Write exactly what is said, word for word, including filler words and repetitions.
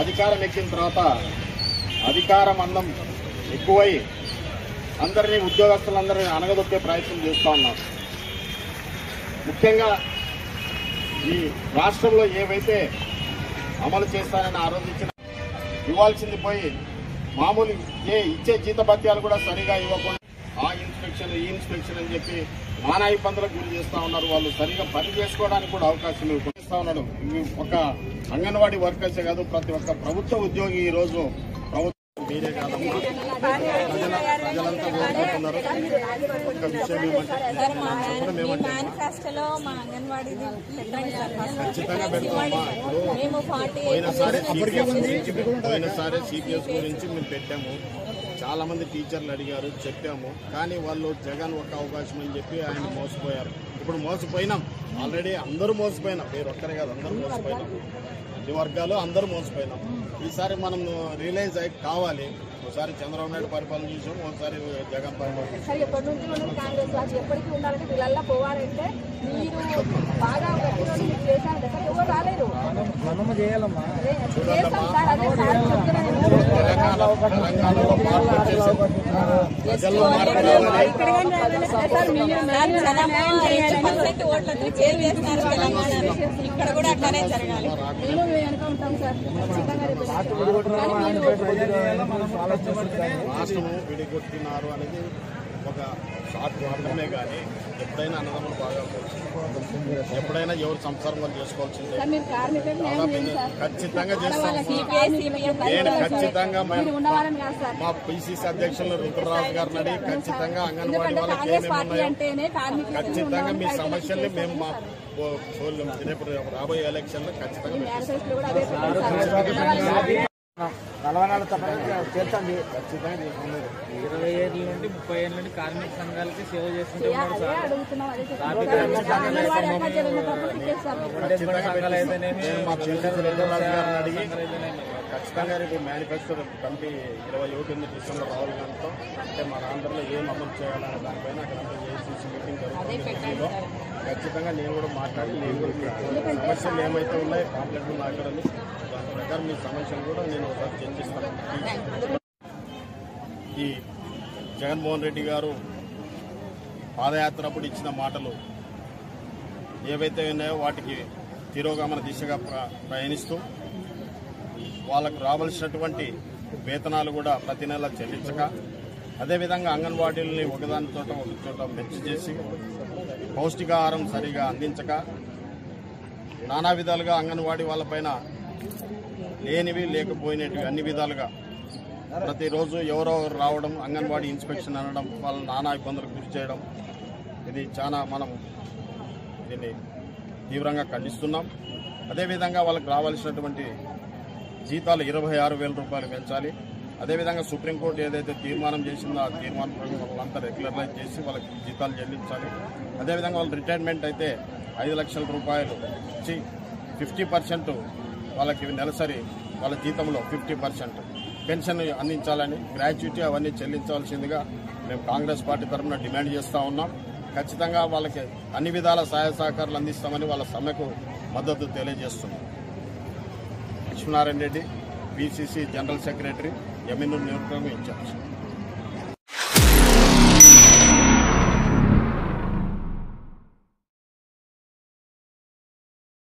అధికారం ఎక్కిన తర్వాత అధికారం అందం ఎక్కువై అందరినీ ఉద్యోగస్తులందరినీ అనగదొక్కే ప్రయత్నం చేస్తూ ఉన్నారు. ముఖ్యంగా ఈ రాష్ట్రంలో ఏవైతే అమలు చేస్తానని ఆరోపించిన ఇవ్వాల్సింది పోయి మామూలు ఏ ఇచ్చే జీతభత్యాలు కూడా సరిగా ఇవ్వకుండా ఆ ఇన్స్పెక్షన్ ఈ ఇన్స్పెక్షన్ అని చెప్పి నానా ఇబ్బందులకు గురి చేస్తా ఉన్నారు. వాళ్ళు సరిగా పని చేసుకోవడానికి కూడా అవకాశం ఇస్తా ఉన్నాడు. ఒక అంగన్వాడీ వర్కర్సే కాదు, ప్రతి ఒక్క ప్రభుత్వ ఉద్యోగి ఈ రోజు ప్రభుత్వం మీరే కాదమ్మా, ప్రజలంతా కోరుకుంటున్నారు. ఒక విషయం ఖచ్చితంగా పెడతామమ్మా. పోయినసారి పోయినసారి సిపిఎస్ గురించి మేము పెట్టాము. చాలా మంది టీచర్లు అడిగారు, చెప్పాము. కానీ వాళ్ళు జగన్ ఒక అవకాశం అని చెప్పి ఆయన మోసపోయారు. ఇప్పుడు మోసపోయినాం, ఆల్రెడీ అందరూ మోసపోయినాం. మీరు ఒక్కరే కాదు, అందరూ మోసపోయినాం. అన్ని వర్గాలు అందరూ మోసపోయినాం. ఈసారి మనం రియలైజ్ అయ్యి కావాలి. ఒకసారి చంద్రబాబు నాయుడు పరిపాలన చూసాం, ఒకసారి జగన్ పరిపాలన చూసాం. ఎప్పటి నుంచి మనం కాంగ్రెస్ వాళ్ళు ఎప్పటికీ ఉండాలంటే వీళ్ళల్లో పోవాలంటే మీరు బాగా చేశారు సార్, ఎవరు రాలేరు. తెలంగాణలో మార్పు వచ్చేసి ప్రజల్లో మార్పు రావాలి. రాష్ట్రము విడిగొట్టినారు అనేది ఒక షార్ట్ మాత్రమే, కానీ ఎప్పుడైనా అన్నదమ్ములు బాగా ఎప్పుడైనా ఎవరు సంసారం వాళ్ళు చేసుకోవాల్సిందే. ఖచ్చితంగా చేస్తాం. నేను ఖచ్చితంగా మా పిసిసి అధ్యక్షులు రుద్రరాజు గారిని అడిగి ఖచ్చితంగా అంగన్వాడీ వాళ్ళకి ఏమేమి ఖచ్చితంగా మీ సమస్యల్ని మేము మా రేపు రాబోయే ఎలక్షన్ లో ఖచ్చితంగా నలభై నాలుగు చేర్చండి. ఖచ్చితంగా చేసుకున్నారు. ఇరవై ఏళ్ళ నుండి ముప్పై ఏళ్ళ నుండి కార్మిక సంఘాలకి సేవ చేసుకుంటూ ఉన్నారు సార్. మా పిల్లలు రుద్రరాజు గారిని అడిగి ఖచ్చితంగా రేపు మేనిఫెస్టో కమిటీ ఇరవై ఒకటి డిసెంబర్ రాహుల్ గాంధీతో అంటే మన ఆంధ్రలో ఏం అమలు చేయాలనే దానిపైన అక్కడ ఏసీసీ మీటింగ్ జరుగుతుంది. ఖచ్చితంగా నేను కూడా మాట్లాడి నేను కూడా సమస్యలు ఏమైతే ఉన్నాయో కాంప్లెక్స్ మాట్లాడాలి. దాని ప్రకారం మీ సమస్యలు కూడా నేను ఒకసారి చర్చిస్తాను. ఈ జగన్మోహన్ రెడ్డి గారు పాదయాత్ర అప్పుడు ఇచ్చిన మాటలు ఏవైతే ఉన్నాయో వాటికి తిరోగమన దిశగా ప్రయాణిస్తూ వాళ్ళకు రావాల్సినటువంటి వేతనాలు కూడా ప్రతి నెల చెల్లించక, అదేవిధంగా అంగన్వాడీలని ఒకదాని చోట ఒక చోట మెచ్చి చేసి పౌష్టికాహారం సరిగా అందించక నానా విధాలుగా అంగన్వాడీ వాళ్ళపైన లేనివి లేకపోయినవి అన్ని విధాలుగా ప్రతిరోజు ఎవరో రావడం, అంగన్వాడీ ఇన్స్పెక్షన్ అనడం, వాళ్ళని నానా ఇబ్బందులకు గురి చేయడం, ఇది చాలా మనం దీన్ని తీవ్రంగా ఖండిస్తున్నాం. అదేవిధంగా వాళ్ళకి రావాల్సినటువంటి జీతాలు ఇరవై ఆరు వేల రూపాయలు పెంచాలి. అదేవిధంగా సుప్రీంకోర్టు ఏదైతే తీర్మానం చేసిందో ఆ తీర్మానం వాళ్ళంతా రెగ్యులరైజ్ చేసి వాళ్ళకి జీతాలు చెల్లించాలి. అదేవిధంగా వాళ్ళు రిటైర్మెంట్ అయితే ఐదు లక్షల రూపాయలు ఇచ్చి ఫిఫ్టీ పర్సెంట్ వాళ్ళకి నెలసరి వాళ్ళ జీతంలో ఫిఫ్టీ పర్సెంట్ పెన్షన్ అందించాలని, గ్రాట్యుటీ అవన్నీ చెల్లించవలసిందిగా మేము కాంగ్రెస్ పార్టీ తరఫున డిమాండ్ చేస్తూ ఉన్నాం. ఖచ్చితంగా వాళ్ళకి అన్ని విధాల సహాయ సహకారాలు అందిస్తామని వాళ్ళ సమ్మెకు మద్దతు తెలియజేస్తున్నాం. Lakshminarayana Reddy, PCC general secretary, ఎమ్మెన్యూ నియోజకవర్గం ఇన్ఛార్జ్.